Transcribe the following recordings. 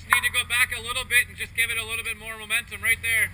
need to go back a little bit and just give it a little bit more momentum right there.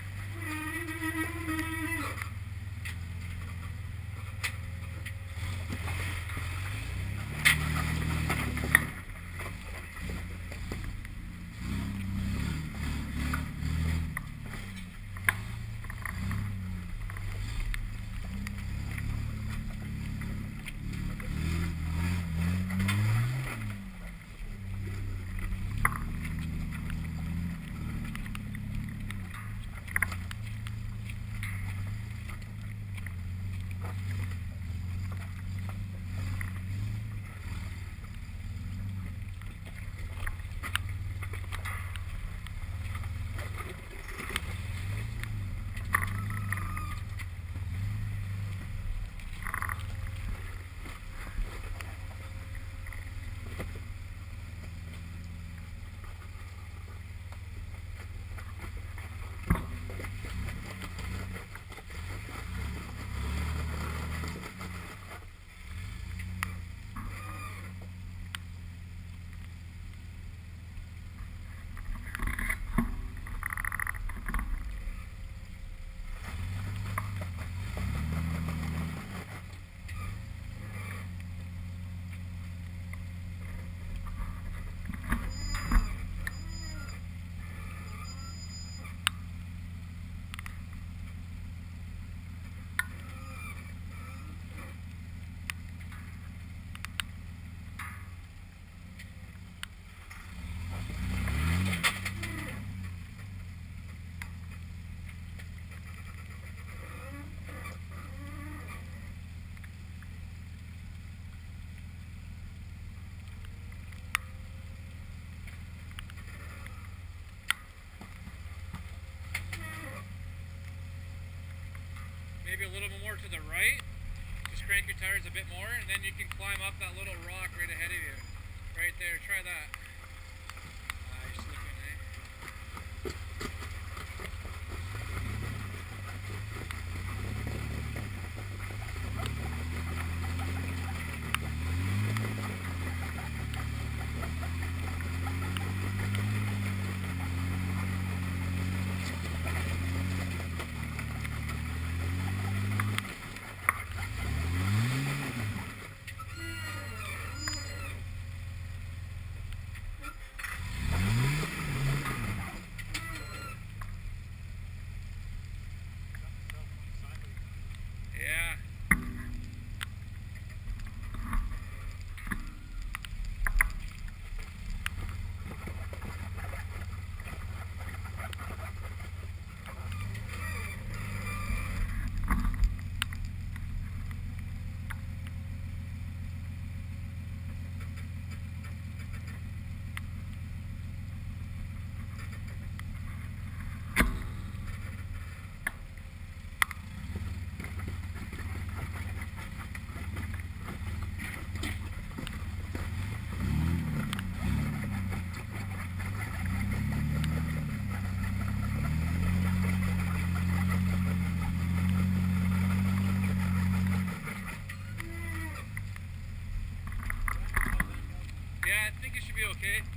Maybe a little bit more to the right. Just crank your tires a bit more, and then you can climb up that little rock right ahead of you. Right there, try that. You're slipping, eh? Yeah. Yeah, I think it should be okay.